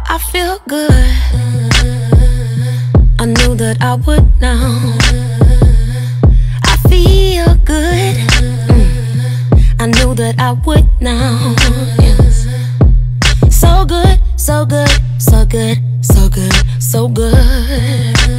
I feel good. I knew that I would now. I feel good. I knew that I would now. Yes. So good, so good, so good, so good, so good.